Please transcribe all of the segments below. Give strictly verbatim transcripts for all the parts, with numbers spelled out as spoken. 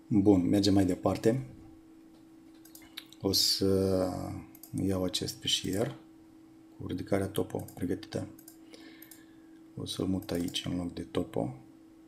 Bun, mergem mai departe. O să iau acest fișier cu ridicarea topo pregătită. O să-l mut aici în loc de topo.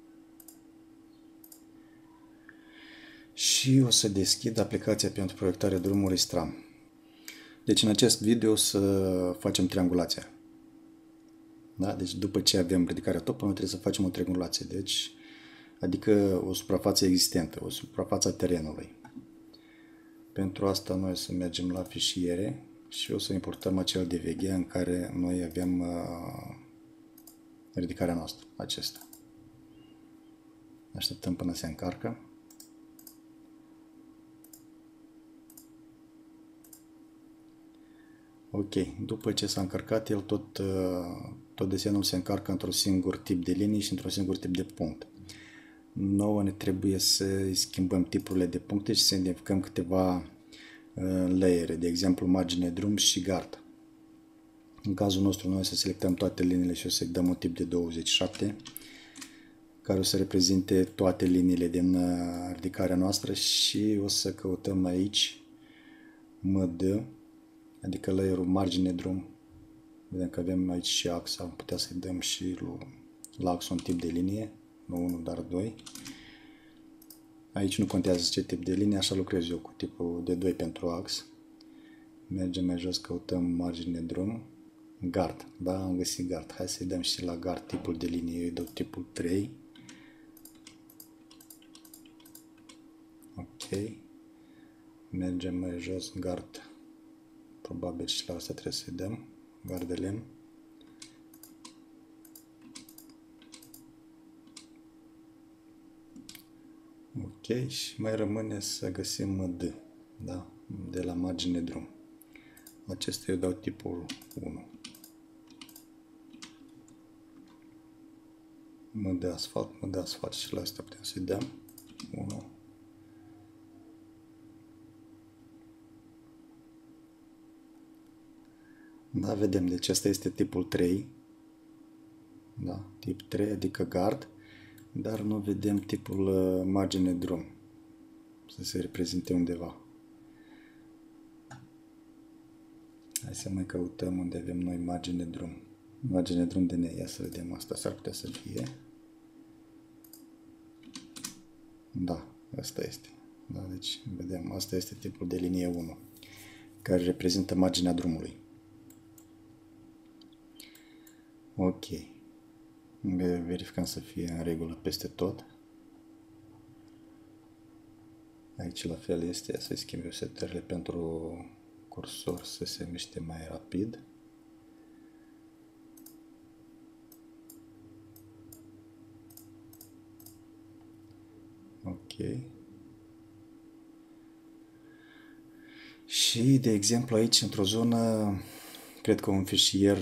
Și o să deschid aplicația pentru proiectarea drumului Stram. Deci în acest video o să facem triangulația. Da? Deci după ce avem ridicarea topo, noi trebuie să facem o triangulație. Deci, adică o suprafață existentă, o suprafață a terenului. Pentru asta noi o să mergem la fișiere și o să importăm acel D V G în care noi avem uh, ridicarea noastră, acesta. Așteptăm până se încarcă. Ok, după ce s-a încărcat, el tot, uh, tot desenul se încarcă într-un singur tip de linii și într-un singur tip de punct. Nouă ne trebuie să schimbăm tipurile de puncte și să identificăm câteva layere, de exemplu margine drum și gard. În cazul nostru noi o să selectăm toate liniile și o să-i dăm un tip de douăzeci și șapte care o să reprezinte toate liniile din ridicarea noastră și o să căutăm aici M D, adică layerul margine drum. Vedem că avem aici și axa, am putea să-i dăm și la ax un tip de linie, nu unu, dar doi. Aici nu contează ce tip de linie, așa lucrez eu cu tipul de doi pentru ax. Mergem mai jos, căutăm margine drum, gard, da, am găsit gard. Hai să-i dăm și la gard tipul de linie, eu îi dau tipul trei. Ok. Mergem mai jos, gard, probabil și la asta trebuie să-i dăm, gard de lemn. Ok, și mai rămâne să găsim M D, da, de la margine drum. Acesta eu dau tipul unu. M D asfalt, M D asfalt și la asta putem să-i dăm unu. Da, vedem, deci asta este tipul trei. Da, tip trei, adică gard. Dar nu vedem tipul margine drum să se reprezinte undeva. Hai să mai căutăm unde avem noi margine drum. Margine drum de ne, ia să vedem, asta s-ar putea să fie. Da, asta este. Da, deci vedem, asta este tipul de linie unu care reprezintă marginea drumului. Ok. Verificăm să fie în regulă peste tot. Aici la fel este, să-i schimb eu setările pentru cursor să se miște mai rapid. Ok. Și de exemplu aici într-o zonă, cred că un fișier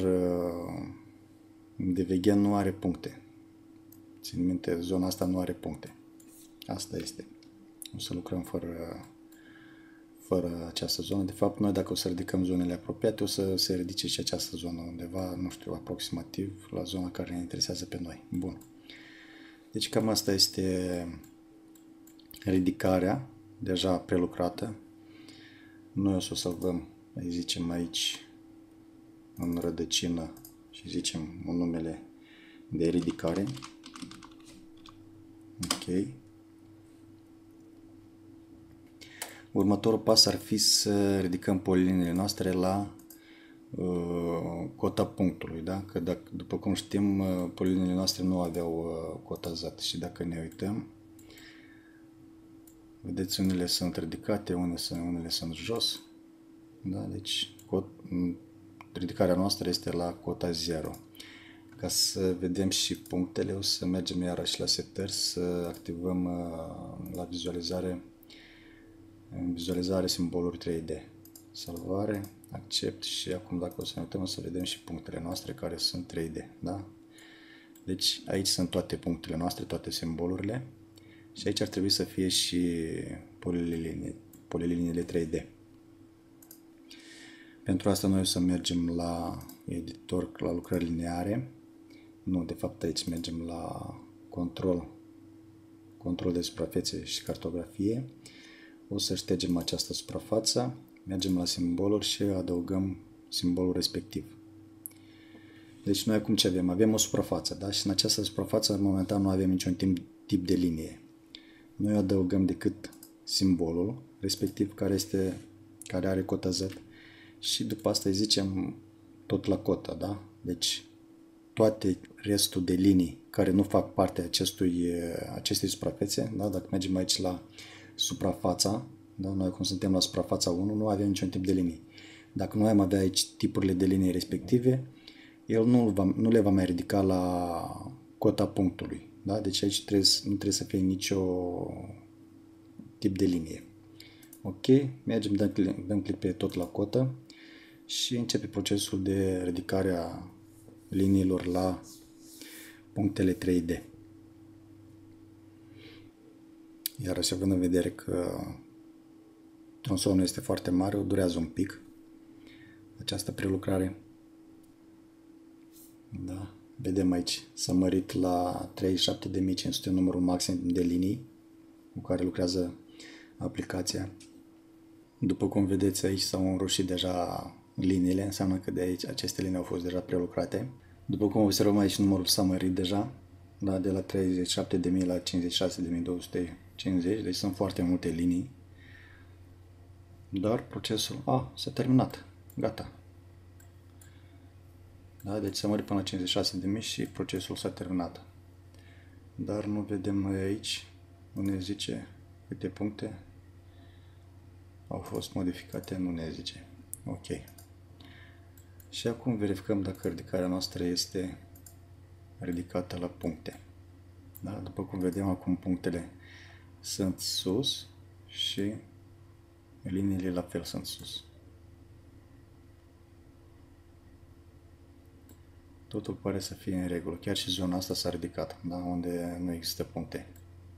D V G nu are puncte. Țin minte, zona asta nu are puncte. Asta este. O să lucrăm fără, fără această zonă. De fapt, noi dacă o să ridicăm zonele apropiate, o să se ridice și această zonă undeva, nu știu, aproximativ la zona care ne interesează pe noi. Bun. Deci cam asta este ridicarea, deja prelucrată. Noi o să o salvăm, îi zicem aici, în rădăcină, și zicem un numele de ridicare. Ok. Următorul pas ar fi să ridicăm poliliniile noastre la uh, cota punctului, da? Că dacă, după cum știm, uh, poliliniile noastre nu aveau uh, cota Z și dacă ne uităm, vedeți, unele sunt ridicate, unele sunt, unele sunt jos, da? Deci cot, ridicarea noastră este la cota zero. Ca să vedem și punctele, o să mergem iarăși la setări, să activăm uh, la vizualizare, în vizualizare simboluri trei D. Salvare, accept și acum dacă o să ne uităm o să vedem și punctele noastre care sunt trei D. Da? Deci aici sunt toate punctele noastre, toate simbolurile și aici ar trebui să fie și poliliniile, poliliniile trei D. Pentru asta noi o să mergem la editor, la lucrări lineare. Nu, de fapt aici mergem la control, control de suprafețe și cartografie. O să ștergem această suprafață, mergem la simboluri și adăugăm simbolul respectiv. Deci noi acum ce avem? Avem o suprafață, da? Și în această suprafață momentan nu avem niciun tip, tip de linie. Noi adăugăm decât simbolul respectiv care, este, care are cota Z și după asta îi zicem tot la cotă, da? Deci toate restul de linii care nu fac parte acestui, acestei suprafețe, da? Dacă mergem aici la suprafața, da? Noi acum suntem la suprafața unu, nu avem niciun tip de linii. Dacă noi am avea aici tipurile de linii respective, el nu, va, nu le va mai ridica la cota punctului. Da? Deci aici trebuie, nu trebuie să fie nicio tip de linie. Ok, mergem, dăm, dăm click pe tot la cotă și începe procesul de ridicare a liniilor la punctele trei D. Iar și având în vedere că tronsonul este foarte mare, o durează un pic această prelucrare. Da. Vedem aici, s-a mărit la treizeci și șapte de mii cinci sute numărul maxim de linii cu care lucrează aplicația. După cum vedeți aici s-au înroșit deja liniile, înseamnă că de aici aceste linii au fost deja prelucrate. După cum observăm aici numărul s-a mărit deja, da, de la treizeci și șapte de mii la cincizeci și șase de mii două sute cincizeci, deci sunt foarte multe linii. Dar procesul, a, s-a terminat, gata. Da, deci s-a mărit până la cincizeci și șase de mii și procesul s-a terminat. Dar nu vedem noi aici, nu ne zice câte puncte au fost modificate, nu ne zice. Ok. Și acum verificăm dacă ridicarea noastră este ridicată la puncte. Da? După cum vedem, acum punctele sunt sus și liniile la fel sunt sus. Totul pare să fie în regulă. Chiar și zona asta s-a ridicat, da? Unde nu există puncte.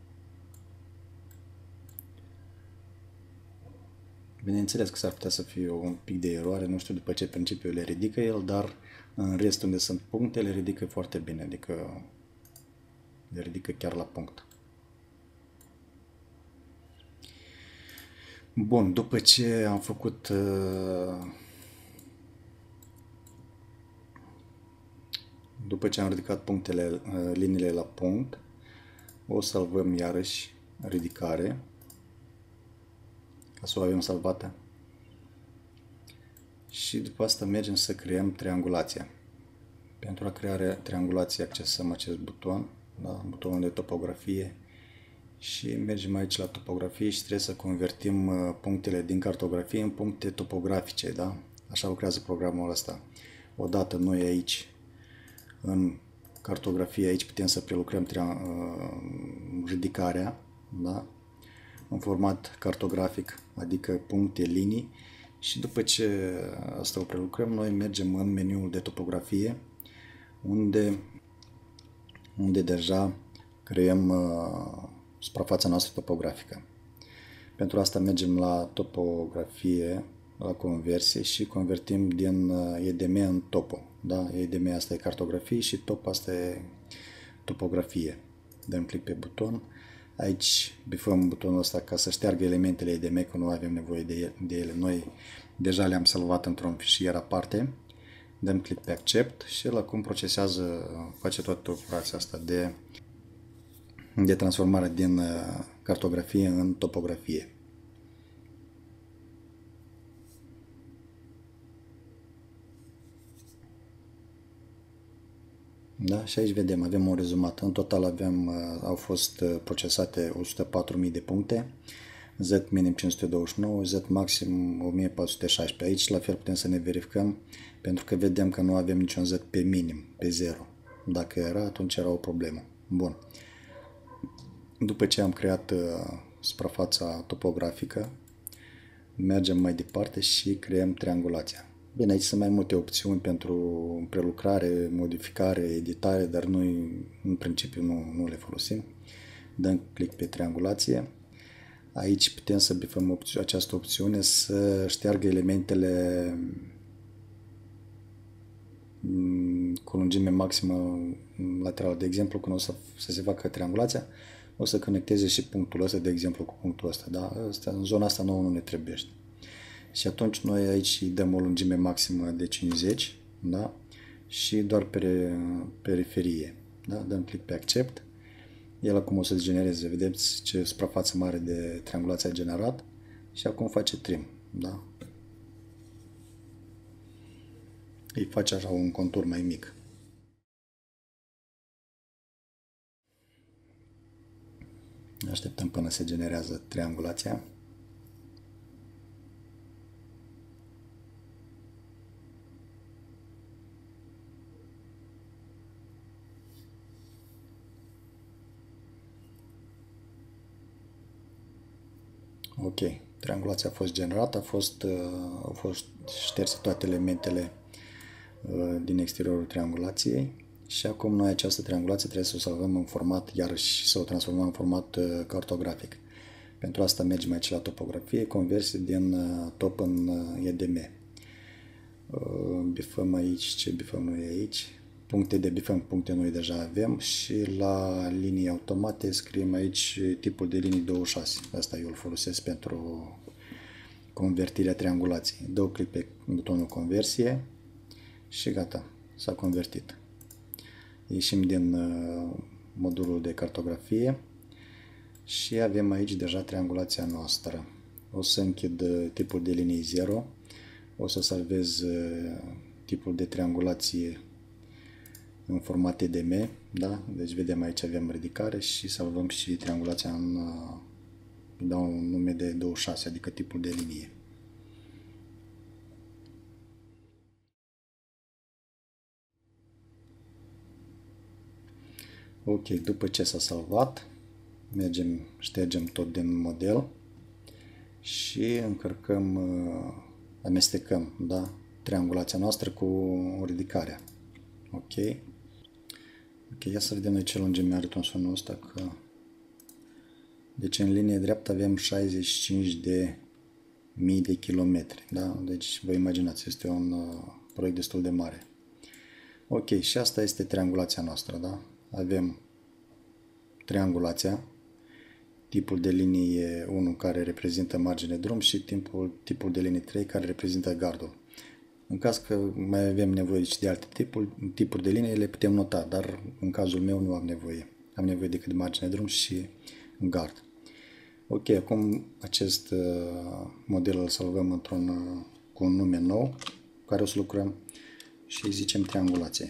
Bineînțeles că s-ar putea să fie un pic de eroare, nu știu după ce principiu le ridică el, dar în rest unde sunt puncte le ridică foarte bine, adică le ridică chiar la punct. Bun, după ce am făcut după ce am ridicat punctele, liniile la punct, o salvăm iarăși ridicare, ca să o avem salvată. Și după asta mergem să creăm triangulația. Pentru a crea triangulație accesăm acest buton, da? Butonul de topografie, și mergem aici la topografie și trebuie să convertim punctele din cartografie în puncte topografice, da? Așa lucrează programul ăsta. Odată noi aici în cartografie, aici putem să prelucrăm ridicarea, da? În format cartografic, adică puncte, linii, și după ce asta o prelucrăm, noi mergem în meniul de topografie, unde, unde deja creăm uh, suprafața noastră topografică. Pentru asta mergem la topografie, la conversie și convertim din E D M în topo. Da? E D M asta e cartografie și top asta e topografie. Dăm click pe buton. Aici bifăm butonul ăsta ca să șteargă elementele E D M, că nu avem nevoie de ele. Noi deja le-am salvat într-un fișier aparte. Dăm click pe accept și el acum procesează, face toată operația asta de, de transformare din cartografie în topografie. Da? Și aici vedem, avem un rezumat. În total avem, au fost procesate o sută patru mii de puncte, Z minim cinci sute douăzeci și nouă, Z maxim o mie patru sute șaisprezece. Aici la fel putem să ne verificăm, pentru că vedem că nu avem niciun Z pe minim, pe zero. Dacă era, atunci era o problemă. Bun. După ce am creat uh, suprafața topografică, mergem mai departe și creăm triangulația. Bine, aici sunt mai multe opțiuni pentru prelucrare, modificare, editare, dar noi în principiu nu, nu le folosim. Dăm click pe triangulație. Aici putem să bifăm opți- această opțiune să șteargă elementele cu lungime maximă laterală. De exemplu, când o să, să se facă triangulația, o să conecteze și punctul ăsta, de exemplu, cu punctul ăsta, da? Asta, în zona asta nouă nu ne trebuiește. Și atunci noi aici îi dăm o lungime maximă de cincizeci, da? Și doar pe periferie, da? Dăm click pe accept. El acum o să genereze, vedeți ce suprafață mare de triangulație a generat și acum face trim, da? Îi face așa un contur mai mic. Așteptăm până se generează triangulația. Ok, triangulația a fost generată, a fost, au fost șterse toate elementele din exteriorul triangulației și acum noi această triangulație trebuie să o salvăm în format, iarăși să o transformăm în format cartografic. Pentru asta mergem aici la topografie, conversie din top în E D M. Bifăm aici, ce bifăm noi aici? Puncte de bifăm, puncte noi deja avem și la linii automate scriem aici tipul de linii douăzeci și șase. Asta eu îl folosesc pentru convertirea triangulației. Dau click pe butonul conversie și gata, s-a convertit. Ieșim din modulul de cartografie și avem aici deja triangulația noastră. O să închid tipul de linii zero, o să salvez tipul de triangulație în format E D M, da? Deci vedem aici avem ridicare și salvăm și triangulația în, dau un nume de douăzeci și șase, adică tipul de linie. Ok, după ce s-a salvat, mergem, ștergem tot din model și încărcăm, amestecăm, da? Triangulația noastră cu ridicarea. Ok. Ok, ia să vedem noi ce lungime are tronsonul ăsta. Că... Deci în linie dreaptă avem șaizeci și cinci de mii de kilometri. Da? Deci vă imaginați, este un uh, proiect destul de mare. Ok, și asta este triangulația noastră. Da? Avem triangulația, tipul de linie unu care reprezintă margine drum și tipul, tipul de linie trei care reprezintă gardul. În caz că mai avem nevoie de alte tipuri, tipuri de linii, le putem nota, dar în cazul meu nu am nevoie. Am nevoie decât de margine drum și gard. Ok, acum acest uh, model îl salvăm într-un, uh, cu un nume nou, cu care o să lucrăm și îi zicem triangulație.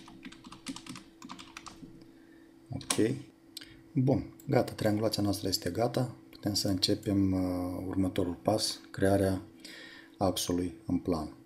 Ok. Bun, gata, triangulația noastră este gata. Putem să începem uh, următorul pas, crearea axului în plan.